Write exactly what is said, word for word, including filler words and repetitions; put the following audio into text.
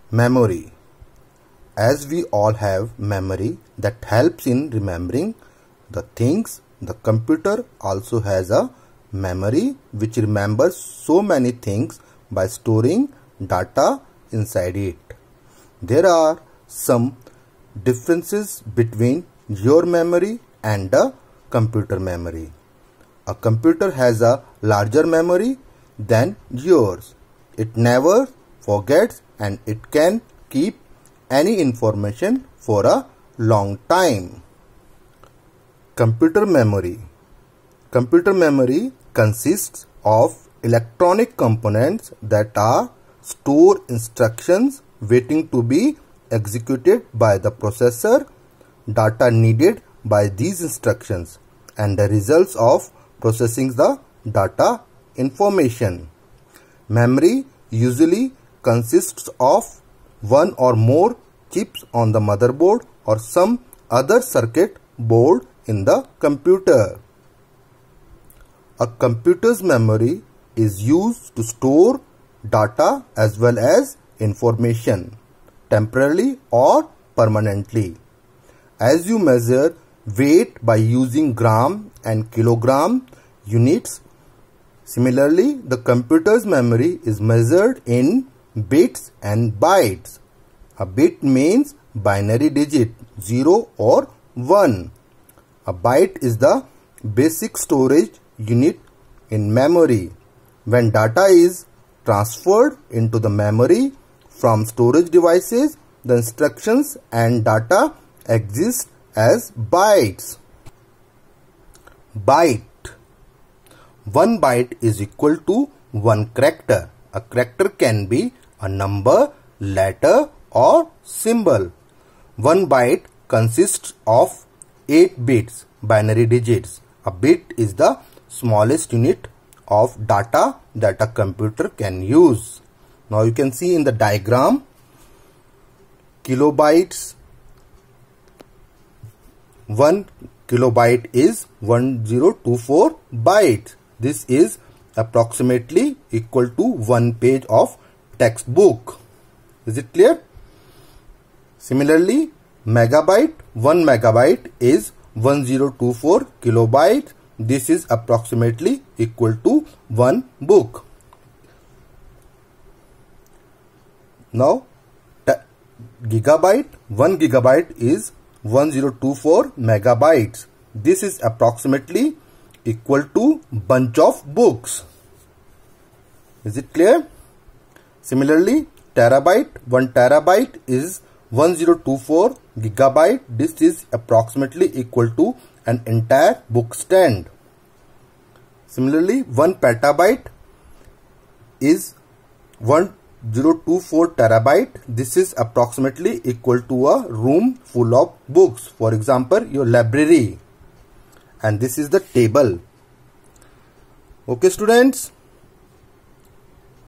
Memory. As we all have memory that helps in remembering the things, the computer also has a memory which remembers so many things by storing data inside it. There are some differences between your memory and the computer memory. A computer has a larger memory than yours. It never forgets and it can keep any information for a long time. Computer memory. Computer memory consists of electronic components that are store instructions waiting to be executed by the processor, data needed by these instructions, and the results of processing the data information. Memory usually consists of one or more chips on the motherboard or some other circuit board in the computer. A computer's memory is used to store data as well as information, temporarily or permanently. As you measure weight by using gram and kilogram units, similarly the computer's memory is measured in bits and bytes. A bit means binary digit, zero or one. A byte is the basic storage unit in memory. When data is transferred into the memory from storage devices, the instructions and data exist as bytes. Byte. One byte is equal to one character. A character can be a number, letter or symbol. One byte consists of eight bits, binary digits. A bit is the smallest unit of data that a computer can use. Now you can see in the diagram, kilobytes. One kilobyte is one thousand twenty-four bytes. This is approximately equal to one page of textbook. Is it clear? Similarly, megabyte, one megabyte is one thousand twenty-four kilobytes. This is approximately equal to one book. Now, gigabyte, one gigabyte is one thousand twenty-four megabytes. This is approximately equal to bunch of books. Is it clear? Similarly, terabyte, one terabyte is one thousand twenty-four gigabyte. This is approximately equal to an entire book stand. Similarly, one petabyte is one thousand twenty-four terabyte. This is approximately equal to a room full of books. For example, your library. And this is the table. Okay, students.